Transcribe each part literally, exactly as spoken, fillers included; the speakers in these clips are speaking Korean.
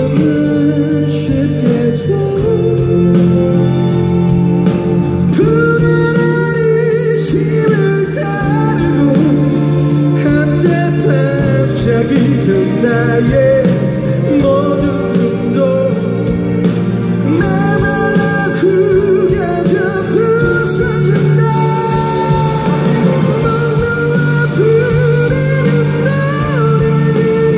너무 쉽게도 불안한 의심을 따르고 한때 반짝이던 나의 모든 꿈도 나말라 구겨져 부서진다. 먼 부르는 노래들이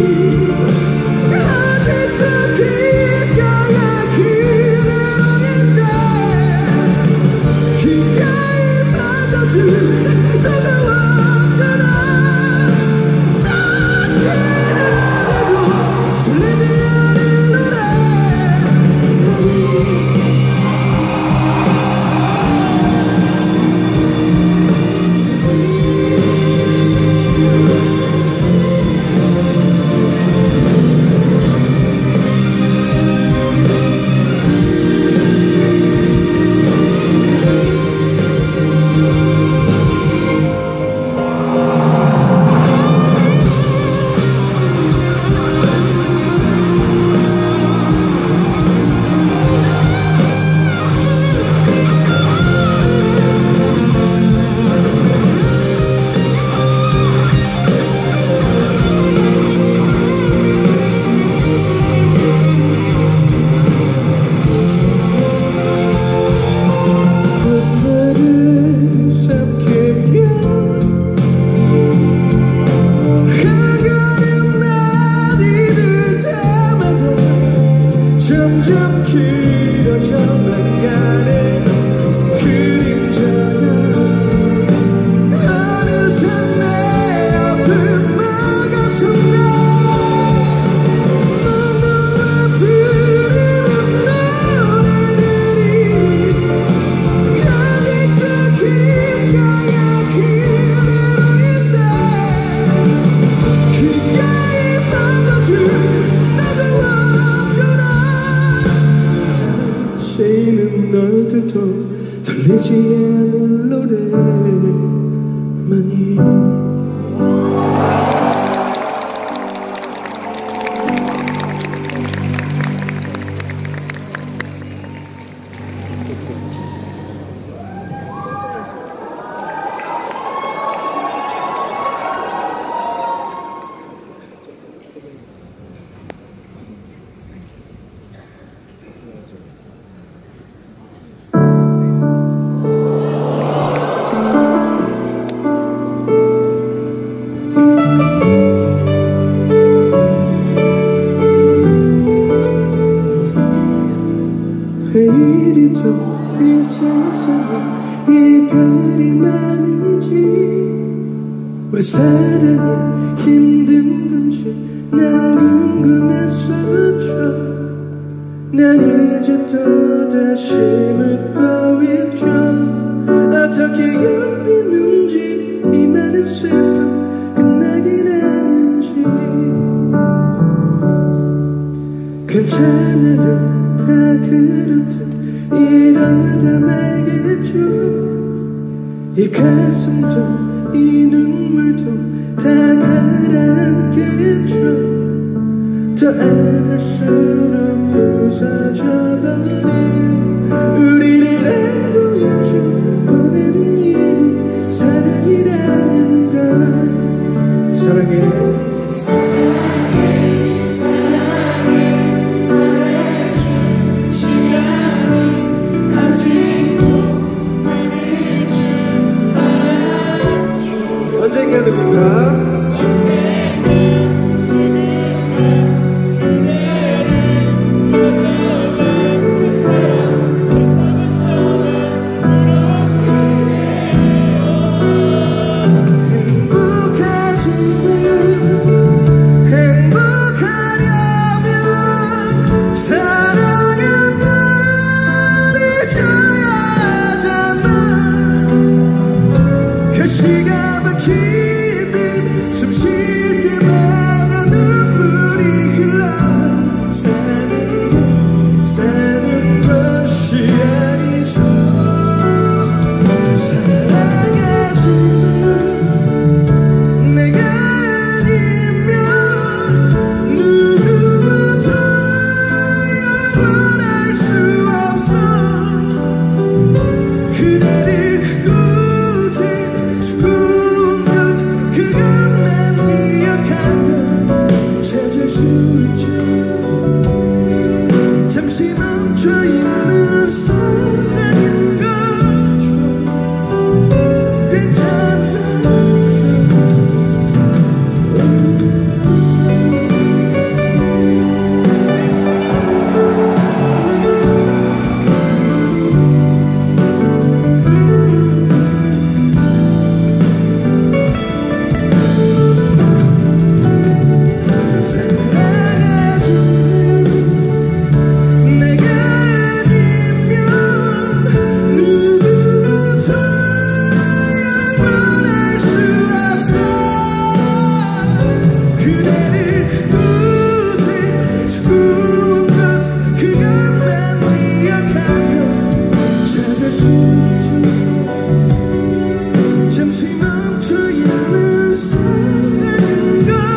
아직도 귓가에 그대로인데 귓가에 빠져든 너가 왔구나. 다시는 안해도 들리지 않는 노래. 눈물을 삼키며 한 걸음 나디딜 때마다 점점 길어져만 가는 그림자가 어느새 내 앞을 막아선다. 너무나 부르는 노래들이 아직도 귓가에 그대로인데 귓가에 빠져든 너가 왔구나. 다시는 너들도 들리지 않을 노래만이 왜 이리도 이 세상에 이별이 많은지 왜 사랑이 힘든 건지 난 궁금했었죠. 난 이제 또다시 묻고 있죠. 어떻게 견디는지 이 많은 슬픔 끝나긴 하는지. 괜찮아요 다 그렇듯 이러다 말겠죠. 이 가슴도 이 눈물도 다 가라앉겠죠. 더 안을수록 부서져버린 우리를 알고 있죠. 보내는 일이 사랑이라는 걸. 사랑해 언젠가 누군가 구원 같은 그것만 기억하며 찾아주지 잠시 멈춰있는 사랑인 걸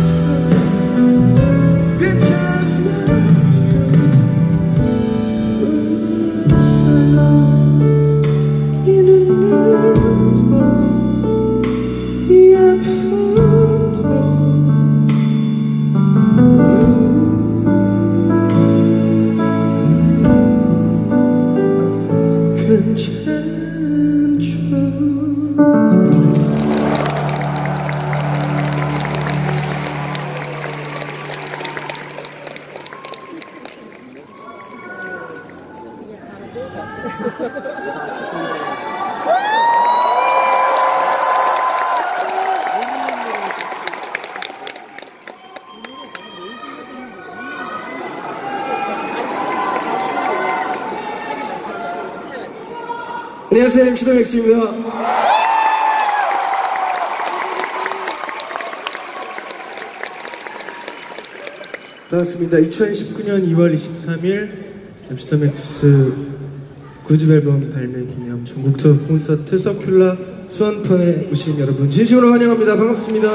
안녕하세요, 엠씨 더 맥스입니다. 반갑습니다. 이천십구년 이월 이십삼일 엠씨 더 맥스 구 집 앨범 발매 기념 전국 투어 콘서트 서큘라 수원편에 오신 여러분 진심으로 환영합니다. 반갑습니다.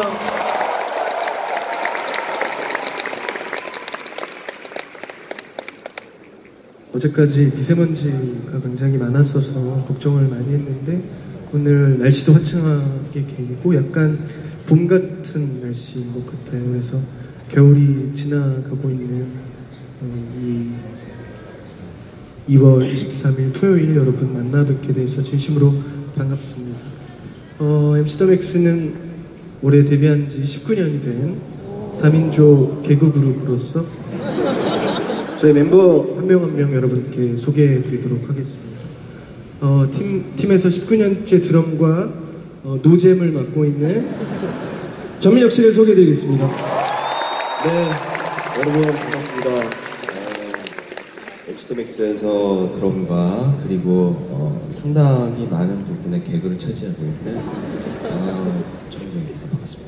어제까지 미세먼지가 굉장히 많았어서 걱정을 많이 했는데 오늘 날씨도 화창하게 개이고 약간 봄 같은 날씨인 것 같아요. 그래서 겨울이 지나가고 있는 어, 이 이월 이십삼일 토요일 여러분 만나 뵙게 돼서 진심으로 반갑습니다. 어, 엠씨 더 맥스는 올해 데뷔한 지 십구년이 된 삼인조 개그 그룹으로서 저희 멤버 한 명 한 명 여러분께 소개해 드리도록 하겠습니다. 어, 팀, 팀에서 십구년째 드럼과 어, 노잼을 맡고 있는 전민혁 씨를 소개해 드리겠습니다. 네, 여러분 반갑습니다. 어, 엠씨 더 맥스에서 드럼과 그리고 어, 상당히 많은 부분의 개그를 차지하고 있는 어, 전민혁입니다. 반갑습니다.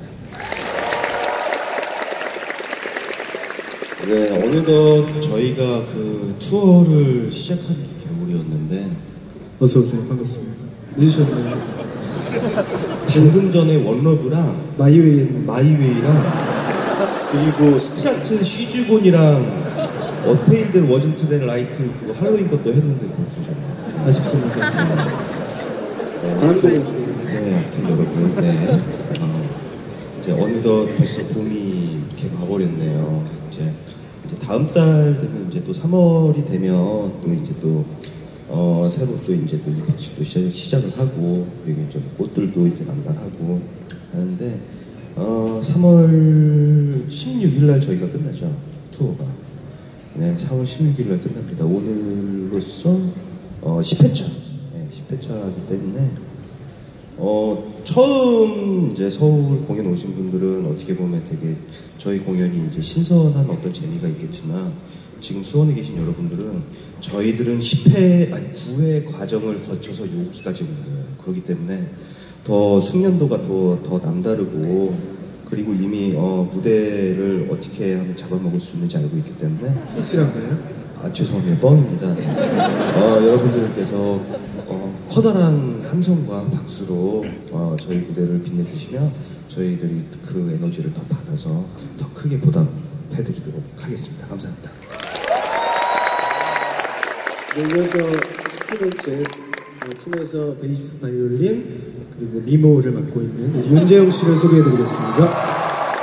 네, 어느덧 저희가 그 투어를 시작한 게 겨울이었는데 어서오세요. 반갑습니다. 늦으셨나요? 방금 전에 원러브랑 마이웨이 했는데 마이웨이랑 그리고 스트라트 쉬즈곤이랑 어테일된 워진트된 라이트 그거 할로윈 것도 했는데 못 들으셨나요? 아쉽습니다. 네, 다음 곡은 네, 아무튼 여러분, 네, 어, 이제 어느덧 벌써 봄이 이렇게 와버렸네요. 이제, 이제 다음 달 되면 이제 또 삼월이 되면 또 이제 또 어, 새로 또 이제 또 입학식도 시작, 시작을 하고 그리고 이제 꽃들도 이제 난발하고 하는데 어, 삼월 십육일 날 저희가 끝나죠. 투어가. 네, 삼월 십육일 날 끝납니다. 오늘로써 어, 십 회차. 네, 십 회차이기 때문에 어, 처음 이제 서울 공연 오신 분들은 어떻게 보면 되게 저희 공연이 이제 신선한 어떤 재미가 있겠지만 지금 수원에 계신 여러분들은 저희들은 십 회, 아니 구 회 과정을 거쳐서 여기까지 온 거예요. 그렇기 때문에 더 숙련도가 더, 더 남다르고 그리고 이미 어, 무대를 어떻게 하면 잡아먹을 수 있는지 알고 있기 때문에 확실한가요? 아 죄송합니다. 뻥입니다. 어, 여러분들께서 어, 커다란 함성과 박수로 어, 저희 무대를 빛내주시면 저희들이 그 에너지를 더 받아서 더 크게 보답해드리도록 하겠습니다. 감사합니다. 네, 이어서 십구년째 팀에서 베이스 바이올린 그리고 미모를 맡고 있는 우리 윤재용 씨를 소개해드리겠습니다.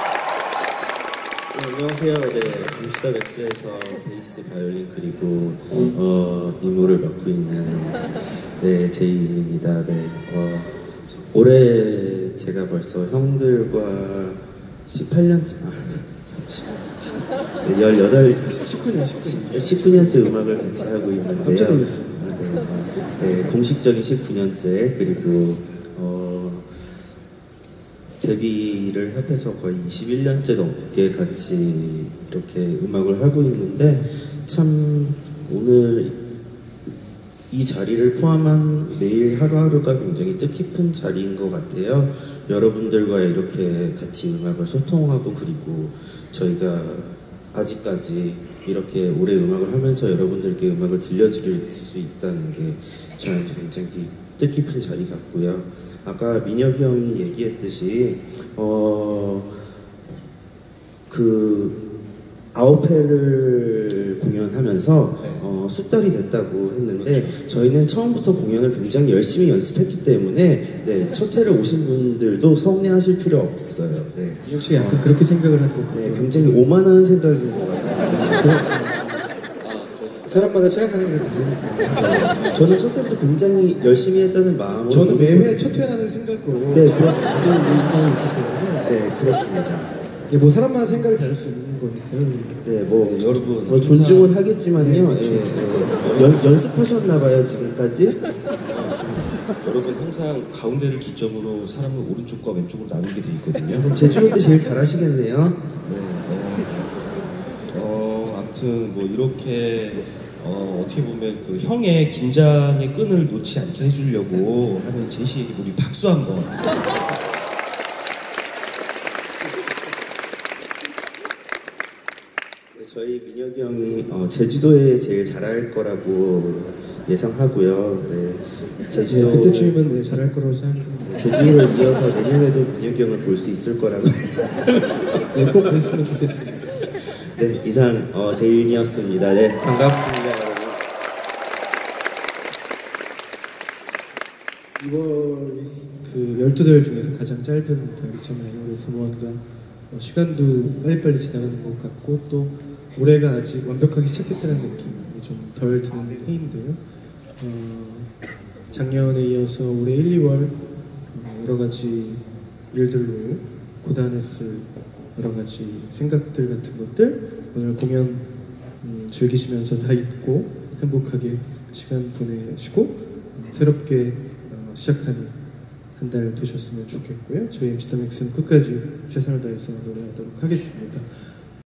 네, 안녕하세요. 네, 엠씨 더 맥스에서 베이스 바이올린 그리고 어, 미모를 맡고 있는 네 제이입니다. 네, 어, 올해 제가 벌써 형들과 십팔년째 아, 네, 열여덟 십구년, 십구년. 십구년째 음악을 같이 하고 있는데요. 깜짝 놀랐어요. 아, 네, 네, 공식적인 십구년째 그리고 어, 데뷔를 합해서 거의 이십일년째 넘게 같이 이렇게 음악을 하고 있는데 참 오늘 이 자리를 포함한 매일 하루하루가 굉장히 뜻깊은 자리인 것 같아요. 여러분들과 이렇게 같이 음악을 소통하고 그리고 저희가 아직까지 이렇게 오래 음악을 하면서 여러분들께 음악을 들려드릴 수 있다는 게 저한테 굉장히 뜻깊은 자리 같고요. 아까 민혁이 형이 얘기했듯이 어, 그 아홉 회를 공연하면서 네. 어, 숙달이 됐다고 했는데 그렇죠. 저희는 처음부터 공연을 굉장히 열심히 연습했기 때문에 네, 첫 회를 오신 분들도 서운해하실 필요 없어요. 네. 역시 약간 그렇게 생각을 한 것 같아요. 네, 굉장히 오만한 생각인 것 같아요. 사람마다 생각하는 게 다르니까. 네, 저는 첫 회부터 굉장히 열심히 했다는 마음으로 저는 매회 첫 회라는 생각으로 네, 그렇습니다. 때문에 네, 그렇습니다. 예, 뭐 사람마다 생각이 다를 수 있는 거니까요. 네, 뭐 네, 여러분, 뭐 존중은 항상- 하겠지만요. 네, 그렇죠. 예, 예. 연, 연습하셨나봐요 지금까지. 여러분 항상 가운데를 기점으로 사람을 오른쪽과 왼쪽으로 나누게 돼 있거든요. 제주도 때 제일 잘하시겠네요. 네, 어, 어, 아무튼 뭐 이렇게 어, 어떻게 보면 그 형의 긴장의 끈을 놓지 않게 해주려고 하는 제시에게 우리 박수 한번. 네, 저희 민혁이 형이 어, 제주도에 제일 잘할 거라고 예상하고요. 네, 네, 제주도 그때쯤이면 네, 잘할 거라고 생각합니다. 네, 제주도를 이어서 내년에도 민혁이 형을 볼 수 있을 거라고. 네, 꼭 그랬으면 좋겠습니다. 네, 이상 어, 제인이었습니다. 네, 반갑습니다, 여러분. 이월 그 열두 달 중에서 가장 짧은 달이잖아요. 그래서 뭔가 어, 시간도 빨리빨리 지나가는 것 같고 또 올해가 아직 완벽하게 시작했다는 느낌이 좀 덜 드는 해인데요. 어, 작년에 이어서 올해 일, 이월 어, 여러 가지 일들로 고단했을 여러 가지 생각들 같은 것들 오늘 공연 음, 즐기시면서 다 잊고 행복하게 시간 보내시고 음, 새롭게 어, 시작하는 한 달 되셨으면 좋겠고요. 저희 엠씨 더맥스는 끝까지 최선을 다해서 노래하도록 하겠습니다.